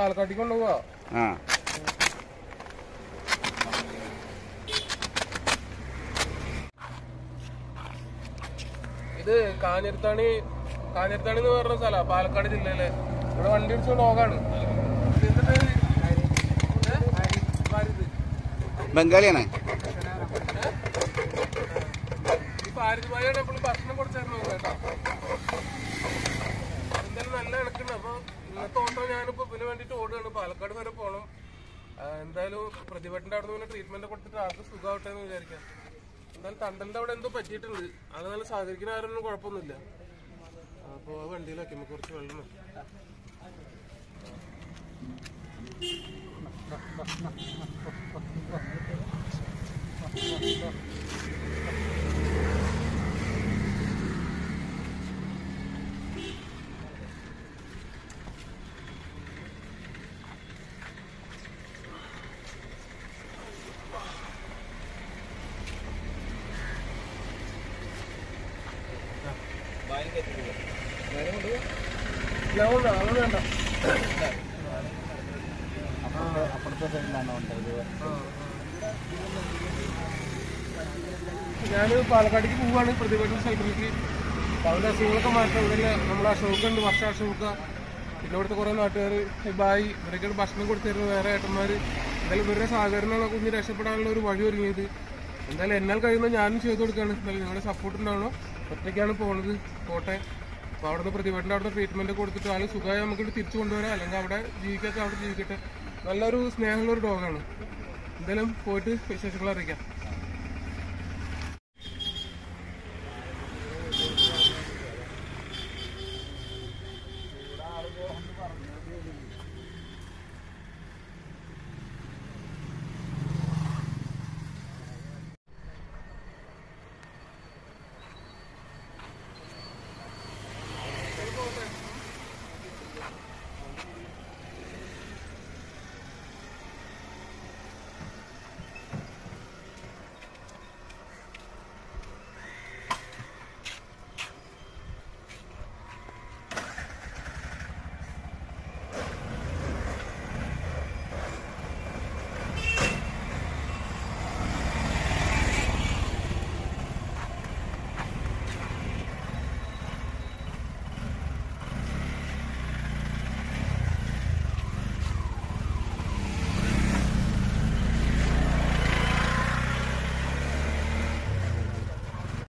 പാലക്കാട്ടേക്ക് കൊണ്ടുപോവാ. ഇത് കാഞ്ഞിരത്താണി എന്ന് പറഞ്ഞ സ്ഥലമാണ്, പാലക്കാട് ജില്ലയിലെ. ഇവിടെ വണ്ടി ഇടിച്ച ഡോഗാണ്. ബംഗാളിയാണ്. ഈ പാരിതിമായാണ് എപ്പോഴും ഭക്ഷണം കൊടുത്തായിരുന്നു കേട്ടോ. എന്തായാലും നല്ല ഇണക്കുണ്ട്. അപ്പൊ ഇന്നത്തെ ഓട്ടം ഞാനിപ്പോ ഇതിന് വേണ്ടിട്ട് ഓടുകയാണ്. പാലക്കാട് വരെ പോകണം. എന്തായാലും പ്രതിഭട്ടിന്റെ അവിടെ നിന്ന് ട്രീറ്റ്മെന്റ് കൊടുത്തിട്ട് ആൾക്ക് സുഖമാവട്ടെ എന്ന് വിചാരിക്കാം. എന്തായാലും തണ്ടലിന്റെ അവിടെ എന്തോ പറ്റിയിട്ടുണ്ട്. അത് നല്ല സഹകരിക്കുന്ന ആരൊന്നും കുഴപ്പമൊന്നുമില്ല. അപ്പൊ ആ വണ്ടിയിലാക്കി നമുക്ക് കുറച്ച് വെള്ളം വേണ്ട. ഞാന് പാലക്കാടേക്ക് പോവാണ് പ്രതിഭയുടെ സ്ഥലത്തേക്ക്. അപ്പൊ അവരുടെ അസുഖങ്ങളൊക്കെ മാറ്റാം. ഇവിടെ നമ്മളെ അശോക ഉണ്ട്, വർഷ അശോക, പിന്നെ ഇവിടുത്തെ കുറെ നാട്ടുകാർ ബായി, ഇവരൊക്കെയാണ് ഭക്ഷണം കൊടുത്തിരുന്നത്. വേറെ ഏട്ടന്മാര്. എന്തായാലും ഇവരുടെ സഹകരണമാണ് കുഞ്ഞ് രക്ഷപ്പെടാനുള്ള ഒരു വഴി ഒരുങ്ങിയത്. എന്തായാലും എന്നാൽ കഴിയുന്നത് ഞാനും ചെയ്തു കൊടുക്കുകയാണ്. എന്തായാലും നിങ്ങളുടെ സപ്പോർട്ട് ഉണ്ടാവണം. ഒറ്റയ്ക്കാണ് പോണത്, പോട്ടെ. അപ്പോൾ അവിടുന്ന് പ്രതിഭയുടെ അവിടുത്തെ ട്രീറ്റ്മെന്റ് കൊടുത്തിട്ട് ആൾ സുഖമായി നമുക്ക് തിരിച്ചു കൊണ്ടുവരാം. അല്ലെങ്കിൽ അവിടെ ജീവിക്കട്ടെ, അവിടെ ജീവിക്കട്ടെ. നല്ലൊരു സ്നേഹമുള്ളൊരു ഡോഗാണ്. എന്തായാലും പോയിട്ട് വിശേഷങ്ങൾ അറിയിക്കാം.